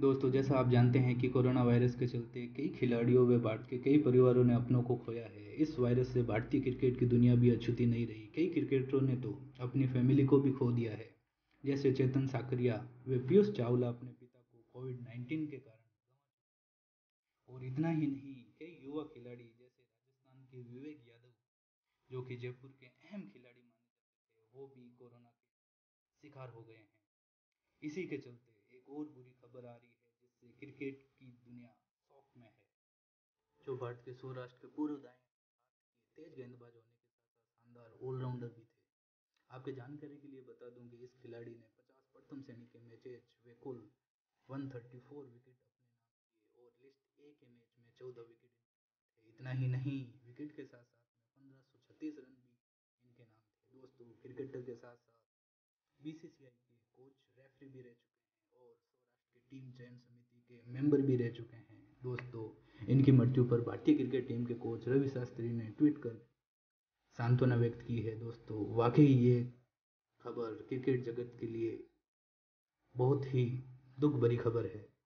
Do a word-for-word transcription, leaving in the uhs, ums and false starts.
दोस्तों, जैसा आप जानते हैं कि कोरोना वायरस के चलते कई खिलाड़ियों व भारत के कई परिवारों ने अपनों को खोया है। इस वायरस से भारतीय क्रिकेट की दुनिया भी अछूती नहीं रही। कई क्रिकेटरों ने तो अपनी फैमिली को भी खो दिया है, जैसे चेतन साकरिया व पीयूष चावला अपने पिता को कोविड नाइन्टीन के कारण गंवा चुके हैं। और इतना ही नहीं, कई युवा खिलाड़ी जैसे राजस्थान के विवेक यादव, जो कि जयपुर के अहम खिलाड़ी माने जाते थे, वो भी कोरोना के शिकार हो गए हैं। इसी के चलते एक और बुरी खबर आ रही है, जिससे क्रिकेट की दुनिया शौक में है। जो भारत के सौराष्ट्र के पूर्व दाएं हाथ के तेज गेंदबाज होने के साथ साथ शानदार ऑलराउंडर भी थे। आपके जानकारी के लिए बता दूं कि इस खिलाड़ी ने पचास प्रथम श्रेणी के मैचेज व कुल एक सौ चौंतीस विकेट अपने नाम किए और लिस्ट ए के मैच में चौदह विकेट थे। इतना ही नहीं, विकेट के साथ साथ में पंद्रह सौ छत्तीस रन भी इनके नाम थे। दोस्तों, क्रिकेटर के साथ साथ बीसीसीआई के कोच, रेफरी भी रह चुके हैं और सौराष्ट्र की टीम चयन समिति के मेंबर भी रह चुके हैं। दोस्तों, इनकी मृत्यु पर भारतीय क्रिकेट टीम के कोच रवि शास्त्री ने ट्वीट कर सांत्वना व्यक्त की है। दोस्तों, वाकई ये खबर क्रिकेट जगत के लिए बहुत ही दुख भरी खबर है।